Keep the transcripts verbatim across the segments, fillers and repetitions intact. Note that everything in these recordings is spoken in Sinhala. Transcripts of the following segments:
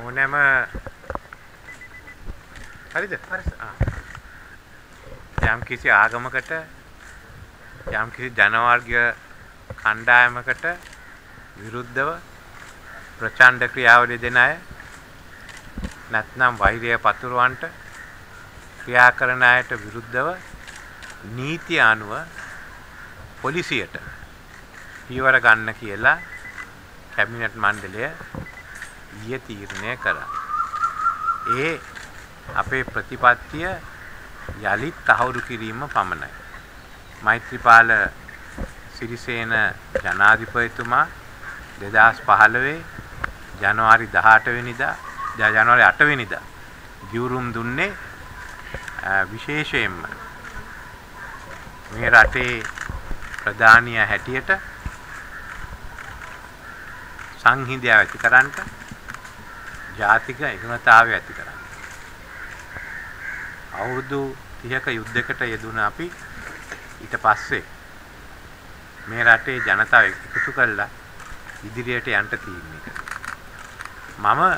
ඕනෑම හරිද? යම් කිසි ආගමකට යම් කිසි ජනවර්ග කණ්ඩායමකට විරුද්ධව ප්‍රචණ්ඩ ක්‍රියාවලිය දෙන අය නැත්නම් වෛරය පතුරවන්නට ක්‍රියා කරන අයට විරුද්ධව නීතිය අනුව පොලිසියට පියවර ගන්න කියලා කැබිනට් මණ්ඩලය ඊයේ තීරණය කළා. ඒ අපේ ප්‍රතිපත්තිය යලිත් තහවුරු කිරීම පමණයි. මෛත්‍රීපාල සිරිසේන ජනාධිපතිතුමා දෙදහස් පහළොව ජනවාරි දහඅට වෙනිදා ජනවාරි අට වෙනිදා ගියුරුම් දුන්නේ විශේෂයෙන්ම මේ රටේ ප්‍රධානිය හැටියට සංහිඳියාව ඇති කරන්නට ජාතික එකඟතාවය ඇති කරන්න. අවුරුදු තිහක යුද්ධයකට යෙදුණ අපි ඊට පස්සේ මේ රටේ ජනතාව එකතු කළා ඉදිරියට යන්න තීරණය කළා. මම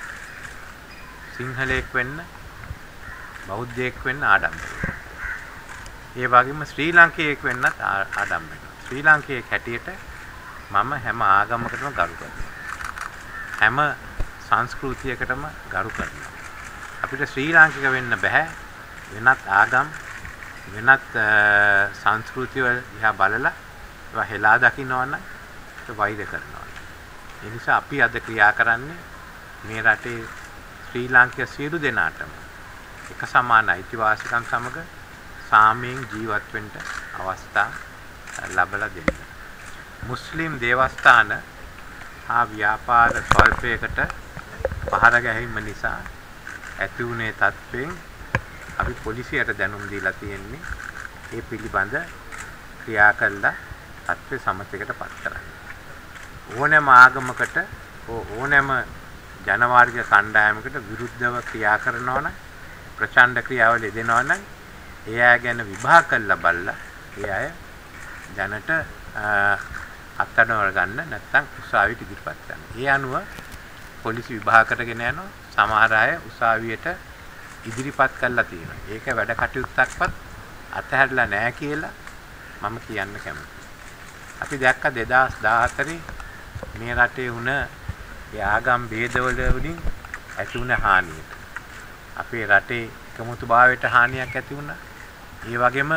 සිංහලයෙක් වෙන්න බෞද්ධයෙක් වෙන්න ආඩම්බරයි. ඒ වගේම ශ්‍රී ලාංකිකයෙක් වෙන්නත් ආඩම්බරයි. ශ්‍රී ලාංකිකයෙක් හැටියට මම හැම ආගමකටම ගරු කරනවා. හැම සංස්කෘතියකටම ගරු කරනවා. අපිට ශ්‍රී ලාංකික වෙන්න බෑ වෙනත් ආගම් වෙනත් සංස්කෘතිය දිහා බලලා ඒවා හෙලා දකින්නවනම් ඒක වෛර කරනවා. ඒ නිසා අපි අද ක්‍රියා කරන්නේ මේ රටේ ශ්‍රී ලාංකික සියලු දෙනාටම එක සමාන අයිතිවාසිකම් සමග සාමයෙන් ජීවත් වෙන්න අවස්ථා ලැබලා දෙන්න. මුස්ලිම් දේවස්ථාන හා ව්‍යාපාර ස්වල්පයකට පහර ගැනීම නිසා ඇති වුණේ තත්ත්වයෙන් අපි පොලිසියට දැනුම් දීලා තියෙන්නේ ඒ පිළිබඳ ක්‍රියා කළා තත්ත්ව සමතයකට පත් කරන්න. ඕනෑම ආගමකට ඕනෑම ජනවාර්ග කණ්ඩායමකට විරුද්ධව ක්‍රියා කරනවා නම් ප්‍රචණ්ඩ ක්‍රියාවලිය දෙනවා නම් ඒ අය ගැන විභාග කළා බලලා ඒ අය දැනට අත්අඩංගුවට ගන්න නැත්නම් උසාවියට ඉදිරිපත් කරන්න. ඒ අනුව පොලිසි විභාග කරගෙන යනවා. සමහර අය උසාවියට ඉදිරිපත් කළා තියෙනවා. ඒක වැඩ කටයුත්තක්වත් අතහැරලා නැහැ කියලා මම කියන්න කැමතියි. අපි දැක්ක දෙදහස් දාහතරේ මේ රටේ වුණ ඒ ආගම් ભેදවල වලින් ඇති වුණ හානිය. අපේ රටේ එකමුතුභාවයට හානියක් ඇති වුණා. ඒ වගේම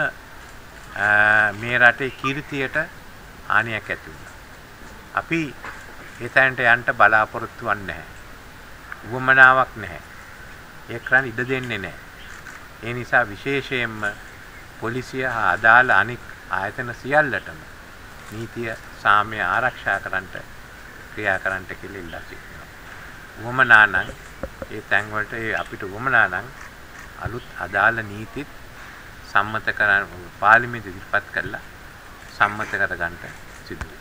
මේ රටේ කීර්තියට හානියක් ඇති වුණා. අපි ඒ තැනට යන්න බලාපොරොත්තු වෙන්නේ නැහැ. උවමනාවක් නැහැ. ඒ කරන් ඉඩ දෙන්නේ නැහැ. ඒ නිසා විශේෂයෙන්ම පොලිසිය හා අදාළ අනික් ආයතන සියල්ලටම නීතිය සාමය ආරක්ෂා කරන්නට ක්‍රියා කරන්නට කියලා ඉල්ලා සිටිනවා. උවමනා නම් ඒ තැන් වලට ඒ අපිට උවමනා නම් අලුත් අදාළ නීතිත් සම්මත කරන පාර්ලිමේන්තුව ඉදිරිපත් කළා සම්මත කර ගන්නට සිදු වෙනවා.